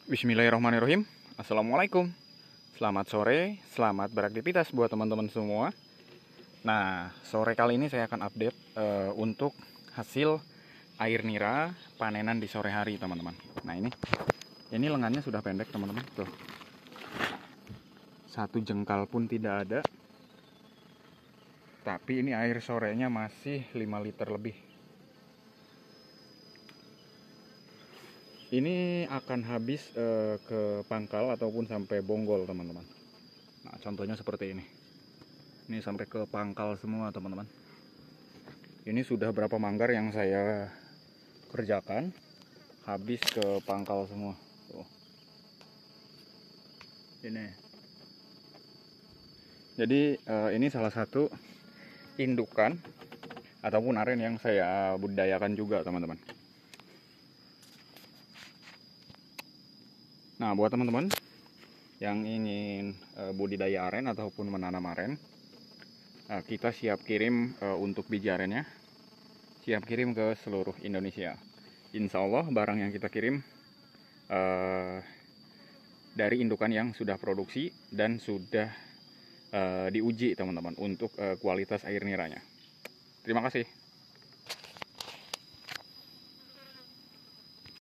Bismillahirrahmanirrahim. Assalamualaikum. Selamat sore, selamat beraktivitas buat teman-teman semua. Nah, sore kali ini saya akan update untuk hasil air nira panenan di sore hari, teman-teman. Nah, ini lengannya sudah pendek, teman-teman. Tuh. Satu jengkal pun tidak ada. Tapi ini air sorenya masih 5 liter lebih. Ini akan habis ke pangkal ataupun sampai bonggol, teman-teman. Nah, contohnya seperti ini. Ini sampai ke pangkal semua, teman-teman. Ini sudah berapa manggar yang saya kerjakan, habis ke pangkal semua. Tuh. Ini. Jadi ini salah satu indukan ataupun aren yang saya budidayakan juga, teman-teman. Nah, buat teman-teman yang ingin budidaya aren ataupun menanam aren, kita siap kirim untuk biji arennya, siap kirim ke seluruh Indonesia. Insya Allah barang yang kita kirim dari indukan yang sudah produksi dan sudah diuji, teman-teman, untuk kualitas air niranya. Terima kasih.